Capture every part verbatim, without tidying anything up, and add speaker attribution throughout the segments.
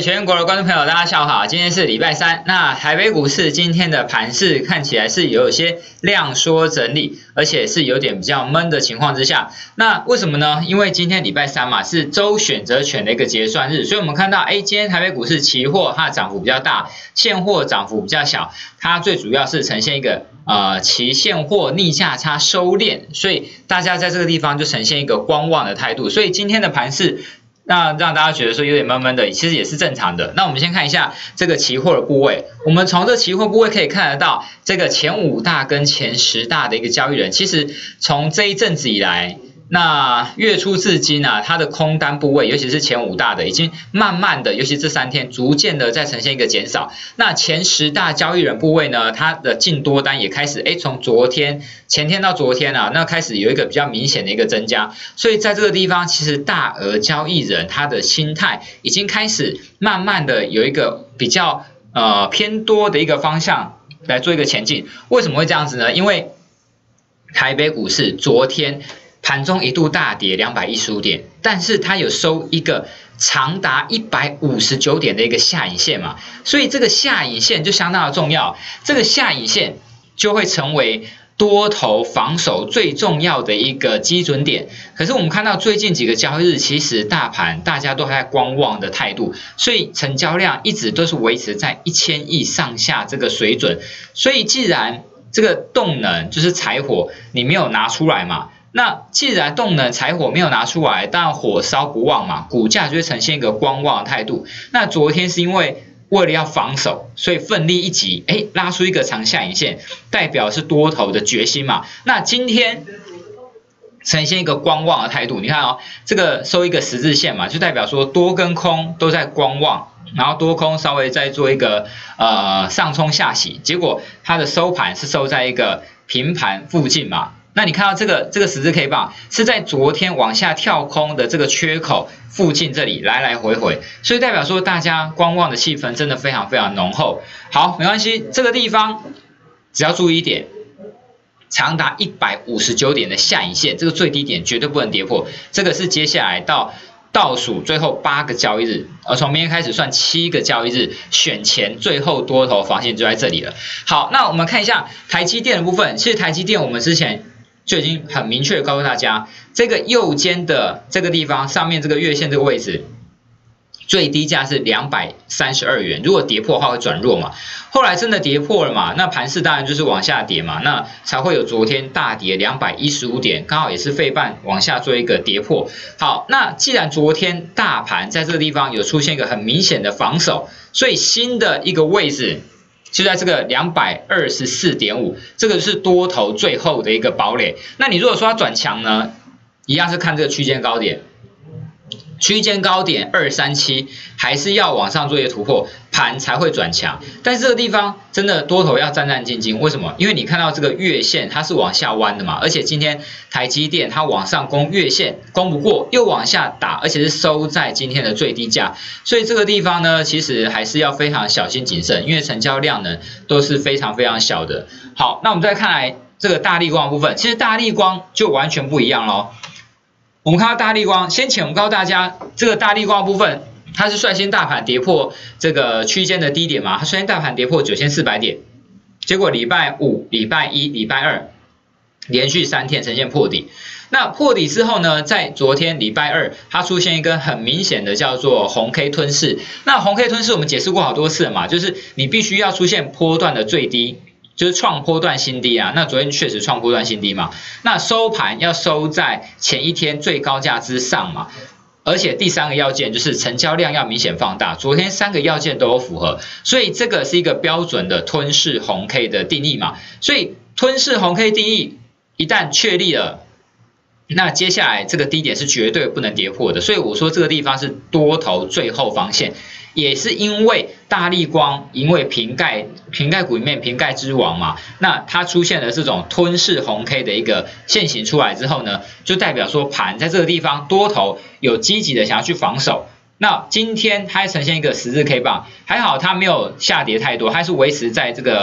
Speaker 1: 全国的观众朋友，大家下午好，今天是礼拜三。那台北股市今天的盘势看起来是有一些量缩整理，而且是有点比较闷的情况之下。那为什么呢？因为今天礼拜三嘛，是周选择权的一个结算日，所以我们看到，哎，今天台北股市期货它的涨幅比较大，现货涨幅比较小，它最主要是呈现一个呃期现货逆价差收敛，所以大家在这个地方就呈现一个观望的态度。所以今天的盘势。那让大家觉得说有点闷闷的，其实也是正常的。那我们先看一下这个期货的部位，我们从这期货部位可以看得到，这个前五大跟前十大的一个交易人，其实从这一阵子以来，那月初至今啊，它的空单部位，尤其是前五大的，已经慢慢的，尤其这三天，逐渐的在呈现一个减少。那前十大交易人部位呢，它的净多单也开始，哎，从昨天、前天到昨天啊，那开始有一个比较明显的一个增加。所以在这个地方，其实大额交易人他的心态已经开始慢慢的有一个比较呃偏多的一个方向来做一个前进。为什么会这样子呢？因为台北股市昨天盘中一度大跌两百一十五点，但是它有收一个长达一百五十九点的一个下影线嘛，所以这个下影线就相当的重要，这个下影线就会成为多头防守最重要的一个基准点。可是我们看到最近几个交易日，其实大盘大家都还在观望的态度，所以成交量一直都是维持在一千亿上下这个水准。所以既然这个动能就是柴火你没有拿出来嘛，那既然动能柴火没有拿出来，当然火烧不旺嘛，股价就会呈现一个观望的态度。那昨天是因为为了要防守，所以奋力一击，哎，拉出一个长下影线，代表是多头的决心嘛。那今天呈现一个观望的态度，你看哦，这个收一个十字线嘛，就代表说多跟空都在观望，然后多空稍微再做一个呃上冲下洗，结果它的收盘是收在一个平盘附近嘛。那你看到这个这个十字 K 棒是在昨天往下跳空的这个缺口附近这里来来回回，所以代表说大家观望的气氛真的非常非常浓厚。好，没关系，这个地方只要注意一点，长达一百五十九点的下影线，这个最低点绝对不能跌破，这个是接下来到倒数最后八个交易日，而从明天开始算七个交易日，选前最后多头防线就在这里了。好，那我们看一下台积电的部分，其实台积电我们之前就已经很明确的告诉大家，这个右肩的这个地方上面这个月线这个位置，最低价是两百三十二元，如果跌破的话会转弱嘛。后来真的跌破了嘛，那盘势当然就是往下跌嘛，那才会有昨天大跌两百一十五点，刚好也是费半往下做一个跌破。好，那既然昨天大盘在这个地方有出现一个很明显的防守，所以新的一个位置就在这个两百二十四点五，这个是多头最后的一个堡垒。那你如果说要转强呢，一样是看这个区间高点，区间高点二三七还是要往上做一个突破，盘才会转强。但是这个地方真的多头要战战兢兢，为什么？因为你看到这个月线它是往下弯的嘛，而且今天台积电它往上攻月线攻不过，又往下打，而且是收在今天的最低价，所以这个地方呢，其实还是要非常小心谨慎，因为成交量呢都是非常非常小的。好，那我们再看来这个大立光的部分，其实大立光就完全不一样咯。我们看到大立光，先前我们告诉大家，这个大立光的部分，它是率先大盘跌破这个区间的低点嘛，它率先大盘跌破九千四百点，结果礼拜五、礼拜一、礼拜二连续三天呈现破底。那破底之后呢，在昨天礼拜二，它出现一根很明显的叫做红 K 吞噬。那红 K 吞噬我们解释过好多次了嘛，就是你必须要出现波段的最低。就是创波段新低啊，那昨天确实创波段新低嘛，那收盘要收在前一天最高价之上嘛，而且第三个要件就是成交量要明显放大，昨天三个要件都有符合，所以这个是一个标准的吞噬红 K 的定义嘛，所以吞噬红 K 定义一旦确立了，那接下来这个低点是绝对不能跌破的，所以我说这个地方是多头最后防线。也是因为大立光，因为瓶盖瓶盖股里面瓶盖之王嘛，那它出现了这种吞噬红 K 的一个现形出来之后呢，就代表说盘在这个地方多头有积极的想要去防守。那今天它呈现一个十字 K 棒，还好它没有下跌太多，它是维持在这个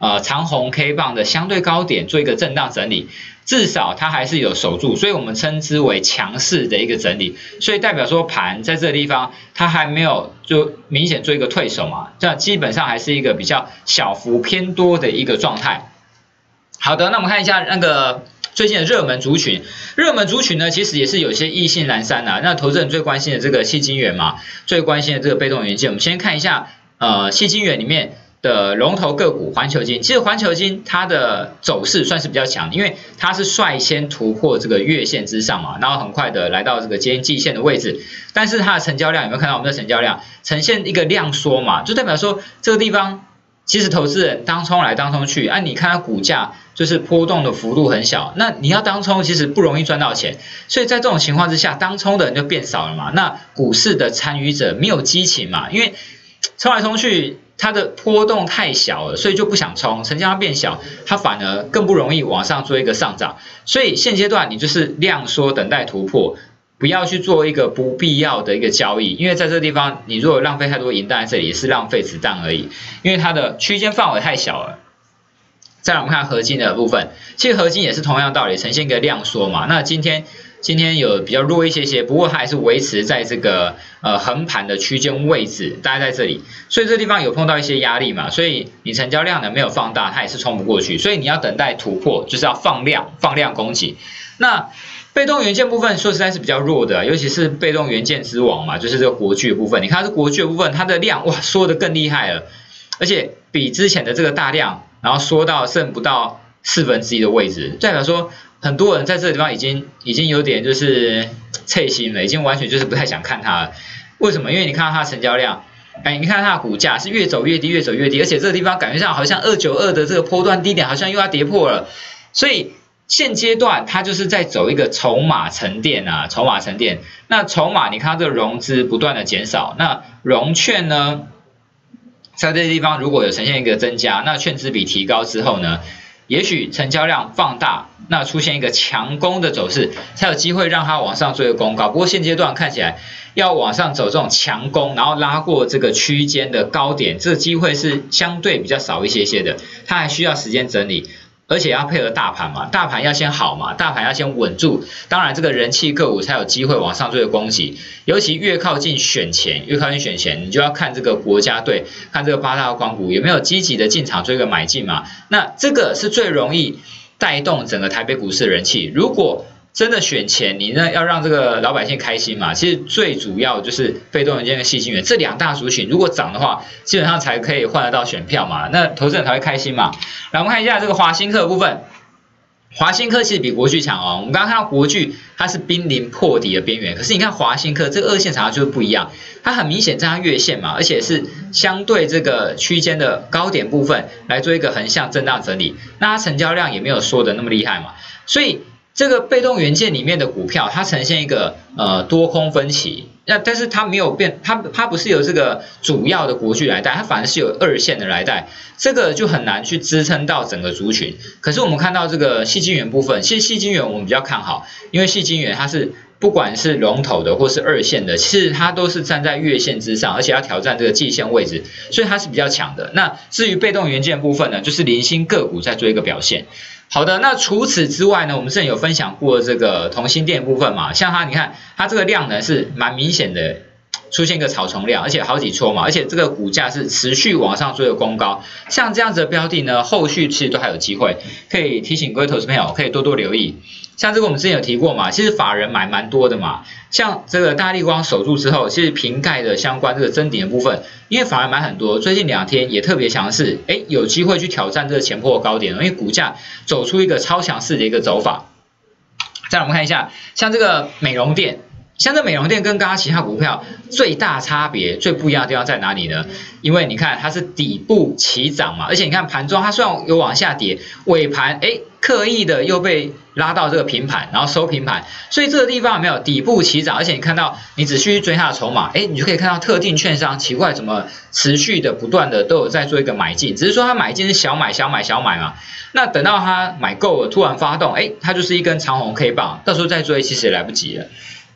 Speaker 1: 呃长红 K 棒的相对高点做一个震荡整理，至少它还是有守住，所以我们称之为强势的一个整理，所以代表说盘在这个地方它还没有就明显做一个退守嘛，这样基本上还是一个比较小幅偏多的一个状态。好的，那我们看一下那个最近的热门族群，热门族群呢，其实也是有些意兴阑珊啊。那投资人最关心的这个矽晶圆嘛，最关心的这个被动元件，我们先看一下呃矽晶圆里面的龙头个股环球晶。其实环球晶它的走势算是比较强，因为它是率先突破这个月线之上嘛，然后很快的来到这个今天季线的位置。但是它的成交量有没有看到我们的成交量呈现一个量缩嘛，就代表说这个地方其实投资人当冲来当冲去，啊，你看它股价就是波动的幅度很小，那你要当冲其实不容易赚到钱，所以在这种情况之下，当冲的人就变少了嘛，那股市的参与者没有激情嘛，因为冲来冲去它的波动太小了，所以就不想冲，成交量变小，它反而更不容易往上做一个上涨，所以现阶段你就是量缩等待突破。不要去做一个不必要的一个交易，因为在这个地方，你如果浪费太多银弹在这里，也是浪费子弹而已，因为它的区间范围太小了。再来我们看合金的部分，其实合金也是同样道理，呈现一个量缩嘛。那今天今天有比较弱一些些，不过它还是维持在这个呃横盘的区间位置，大概在这里，所以这地方有碰到一些压力嘛，所以你成交量呢没有放大，它也是冲不过去，所以你要等待突破，就是要放量放量攻击。那被动元件部分说实在是比较弱的，尤其是被动元件之王嘛，就是这个国巨的部分。你看它是国巨的部分，它的量哇缩得更厉害了，而且比之前的这个大量，然后缩到剩不到四分之一的位置，代表说很多人在这个地方已经已经有点就是脆心了，已经完全就是不太想看它了。为什么？因为你看到它的成交量，哎，你看它的股价是越走越低，越走越低，而且这个地方感觉上好像二九二的这个波段低点好像又要跌破了，所以现阶段它就是在走一个筹码沉淀啊，筹码沉淀。那筹码你看它这个融资不断的减少，那融券呢，在这个地方如果有呈现一个增加，那券资比提高之后呢，也许成交量放大，那出现一个强攻的走势，才有机会让它往上做一个攻高。不过现阶段看起来要往上走这种强攻，然后拉过这个区间的高点，这个机会是相对比较少一些些的，它还需要时间整理。而且要配合大盘嘛，大盘要先好嘛，大盘要先稳住，当然这个人气个股才有机会往上做一个攻击。尤其越靠近选前，越靠近选前，你就要看这个国家队，看这个八大光股有没有积极的进场做一个买进嘛。那这个是最容易带动整个台北股市的人气。如果真的选前，你呢要让这个老百姓开心嘛？其实最主要就是被动元件跟矽晶圆这两大族群，如果涨的话，基本上才可以换得到选票嘛，那投资人才会开心嘛。来，我们看一下这个华新科的部分，华新科其实比国巨强哦。我们刚刚看到国巨它是濒临破底的边缘，可是你看华新科这个二线长就是不一样，它很明显站上月线嘛，而且是相对这个区间的高点部分来做一个横向震荡整理，那它成交量也没有缩的那么厉害嘛，所以这个被动元件里面的股票，它呈现一个呃多空分歧，那但是它没有变，它它不是由这个主要的国巨来带，它反而是有二线的来带，这个就很难去支撑到整个族群。可是我们看到这个矽晶圆部分，其实矽晶圆我们比较看好，因为矽晶圆它是不管是龙头的或是二线的，其实它都是站在月线之上，而且要挑战这个季线位置，所以它是比较强的。那至于被动元件部分呢，就是零星个股在做一个表现。好的，那除此之外呢，我们之前有分享过这个同心电部分嘛，像它，你看它这个量呢是蛮明显的，出现一个草丛量，而且好几撮嘛，而且这个股价是持续往上做一个攻高，像这样子的标的呢，后续其实都还有机会，可以提醒各位投资朋友可以多多留意。像这个我们之前有提过嘛，其实法人买蛮多的嘛，像这个大立光守住之后，其实瓶盖的相关这个真顶的部分，因为法人买很多，最近两天也特别强势，哎，有机会去挑战这个前波高点，因为股价走出一个超强势的一个走法。再来我们看一下，像这个美容店。像这美容店跟刚刚其他股票最大差别、最不一样的地方在哪里呢？因为你看它是底部起涨嘛，而且你看盘中它虽然有往下跌，尾盘哎刻意的又被拉到这个平盘，然后收平盘，所以这个地方有没有底部起涨？而且你看到你只需追它的筹码，哎，你就可以看到特定券商奇怪怎么持续的不断的都有在做一个买进，只是说它买进是小买小买小买嘛，那等到它买够了突然发动，哎，它就是一根长红 K 棒，到时候再追其实也来不及了。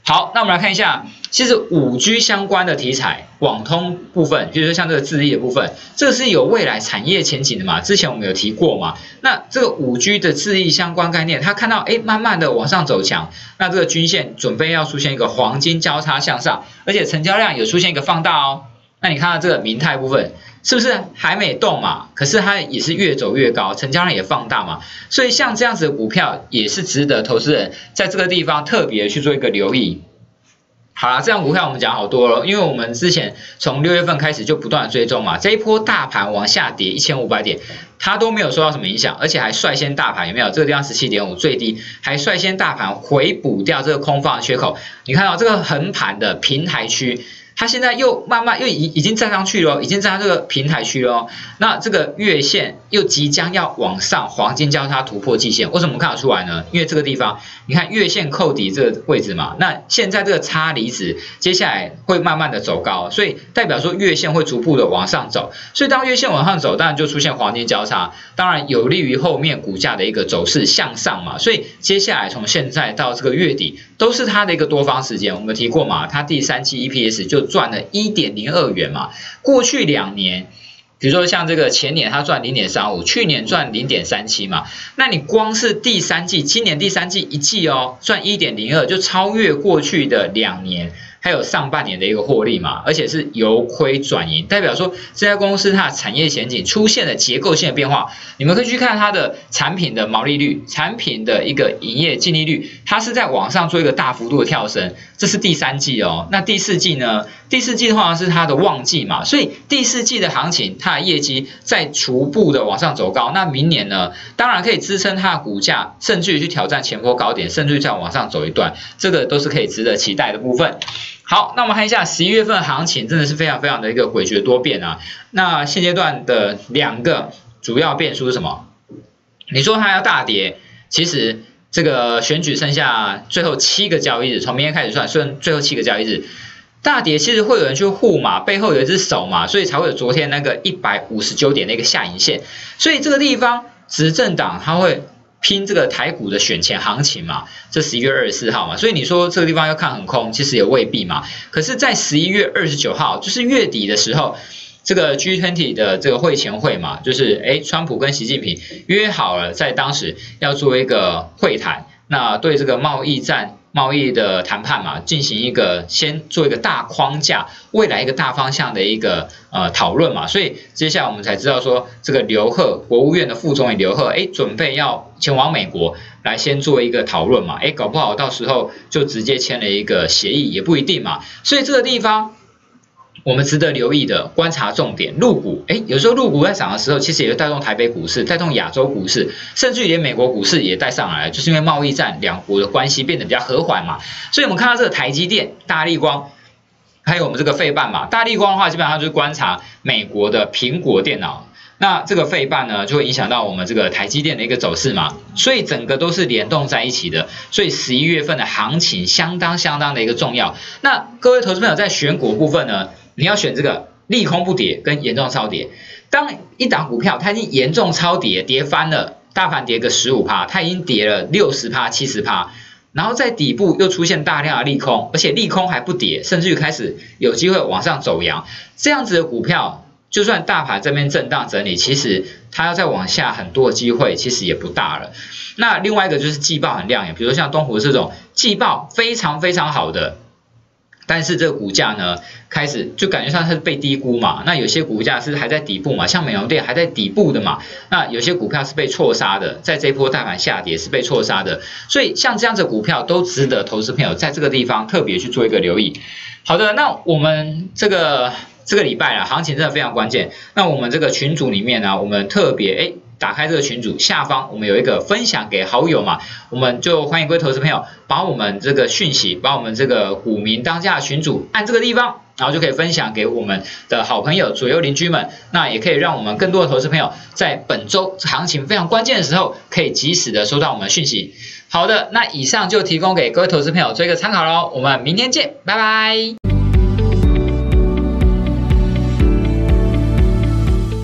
Speaker 1: 好，那我们来看一下，其实 五 G 相关的题材，网通部分，比如说像这个智力的部分，这是有未来产业前景的嘛？之前我们有提过嘛？那这个 五 G 的智力相关概念，它看到哎，慢慢的往上走强，那这个均线准备要出现一个黄金交叉向上，而且成交量有出现一个放大哦。那你看到这个明泰部分，是不是还没动嘛？可是它也是越走越高，成交量也放大嘛。所以像这样子的股票，也是值得投资人在这个地方特别去做一个留意。好啦，这样股票我们讲好多了，因为我们之前从六月份开始就不断的追踪嘛，这一波大盘往下跌一千五百点，它都没有受到什么影响，而且还率先大盘有没有？这个地方 十七点五 最低，还率先大盘回补掉这个空方的缺口。你看到这个横盘的平台区，它现在又慢慢又已已经站上去了，已经站上这个平台区了。那这个月线又即将要往上黄金交叉突破季线，为什么看得出来呢？因为这个地方，你看月线扣底这个位置嘛，那现在这个差离子接下来会慢慢的走高，所以代表说月线会逐步的往上走。所以当月线往上走，当然就出现黄金交叉，当然有利于后面股价的一个走势向上嘛。所以接下来从现在到这个月底，都是它的一个多方时间。我们提过嘛，它第三季 E P S 就赚了 一点零二元嘛，过去两年，比如说像这个前年它赚 零点三五， 去年赚 零点三七 嘛，那你光是第三季，今年第三季一季哦，赚 一点零二，就超越过去的两年还有上半年的一个获利嘛，而且是由亏转盈，代表说这家公司它的产业前景出现了结构性的变化。你们可以去看它的产品的毛利率、产品的一个营业净利率，它是在往上做一个大幅度的跳升，这是第三季哦。那第四季呢？第四季的话是它的旺季嘛，所以第四季的行情，它的业绩在逐步的往上走高。那明年呢，当然可以支撑它的股价，甚至于去挑战前波高点，甚至于再往上走一段，这个都是可以值得期待的部分。好，那我们看一下十一月份行情，真的是非常非常的一个诡谲多变啊。那现阶段的两个主要变数是什么？你说它要大跌，其实这个选举剩下最后七个交易日，从明天开始算，剩最后七个交易日。大跌其实会有人去护嘛，背后有一只手嘛，所以才会有昨天那个一百五十九点的一个下影线。所以这个地方执政党它会拼这个台股的选前行情嘛，这十一月二十四号嘛，所以你说这个地方要看很空，其实也未必嘛。可是，在十一月二十九号，就是月底的时候，这个 G 二十 的这个会前会嘛，就是哎，川普跟习近平约好了，在当时要做一个会谈，那对这个贸易战。贸易的谈判嘛，进行一个先做一个大框架，未来一个大方向的一个呃讨论嘛，所以接下来我们才知道说，这个刘鹤国务院的副总理刘鹤，哎，准备要前往美国来先做一个讨论嘛，哎，搞不好到时候就直接签了一个协议，也不一定嘛，所以这个地方。我们值得留意的观察重点，陆股，哎，有时候陆股在涨的时候，其实也会带动台北股市，带动亚洲股市，甚至于连美国股市也带上来，就是因为贸易战两国的关系变得比较和缓嘛。所以我们看到这个台积电、大立光，还有我们这个费半嘛，大立光的话，基本上就是观察美国的苹果电脑，那这个费半呢，就会影响到我们这个台积电的一个走势嘛。所以整个都是联动在一起的，所以十一月份的行情相当相当的一个重要。那各位投资朋友在选股部分呢？你要选这个利空不跌跟严重超跌。当一档股票它已经严重超跌，跌翻了，大盘跌个 百分之十五， 它已经跌了 百分之六十、百分之七十， 然后在底部又出现大量的利空，而且利空还不跌，甚至于开始有机会往上走阳，这样子的股票，就算大盘这边震荡整理，其实它要再往下很多的机会其实也不大了。那另外一个就是季报很亮眼，比如说像东湖这种季报非常非常好的。但是这个股价呢，开始就感觉上它是被低估嘛。那有些股价是还在底部嘛，像美容店还在底部的嘛。那有些股票是被错杀的，在这一波大盘下跌是被错杀的。所以像这样子的股票都值得投资朋友在这个地方特别去做一个留意。好的，那我们这个这个礼拜啊，行情真的非常关键。那我们这个群组里面呢，我们特别哎。打开这个群组下方，我们有一个分享给好友嘛，我们就欢迎各位投资朋友把我们这个讯息，把我们这个股民当家的群组按这个地方，然后就可以分享给我们的好朋友、左右邻居们，那也可以让我们更多的投资朋友在本周行情非常关键的时候，可以及时的收到我们的讯息。好的，那以上就提供给各位投资朋友做一个参考咯，我们明天见，拜拜。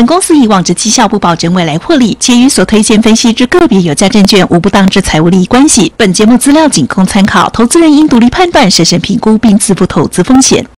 Speaker 2: 本公司以往之绩效不保证未来获利，且与所推荐分析之个别有价证券无不当之财务利益关系。本节目资料仅供参考，投资人应独立判断、审慎评估并自负投资风险。